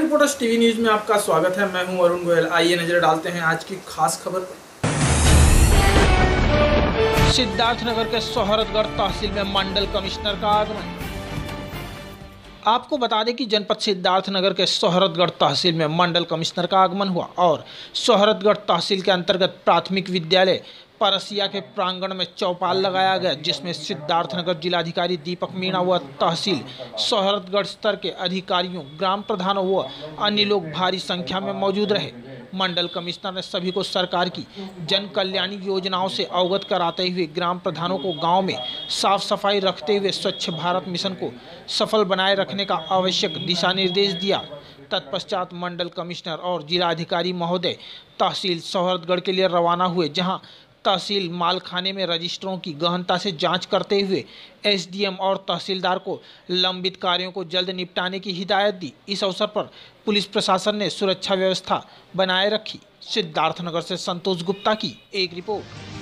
Reporters TV news में आपका स्वागत है। मैं हूं अरुण गोयल। आइए नजर डालते हैं आज की खास खबर पर। सिद्धार्थनगर के सोहरतगढ़ तहसील में मंडल कमिश्नर का आगमन। आपको बता दें कि जनपद सिद्धार्थनगर के सोहरतगढ़ तहसील में मंडल कमिश्नर का आगमन हुआ और सोहरतगढ़ तहसील के अंतर्गत प्राथमिक विद्यालय परसिया के प्रांगण में चौपाल लगाया गया, जिसमें सिद्धार्थनगर जिलाधिकारी दीपक मीणा व तहसील सोहरतगढ़ स्तर के अधिकारियों, ग्राम प्रधानों व अन्य लोग भारी संख्या में मौजूद रहे। मंडल कमिश्नर ने सभी को सरकार की जन कल्याणी योजनाओं से अवगत कराते हुए ग्राम प्रधानों को गांव में साफ सफाई रखते हुए स्वच्छ भारत मिशन को सफल बनाए रखने का आवश्यक दिशा निर्देश दिया। तत्पश्चात मंडल कमिश्नर और जिलाधिकारी महोदय तहसील सोहरतगढ़ के लिए रवाना हुए, जहां तहसील मालखाने में रजिस्टरों की गहनता से जांच करते हुए एसडीएम और तहसीलदार को लंबित कार्यों को जल्द निपटाने की हिदायत दी। इस अवसर पर पुलिस प्रशासन ने सुरक्षा व्यवस्था बनाए रखी। सिद्धार्थनगर से संतोष गुप्ता की एक रिपोर्ट।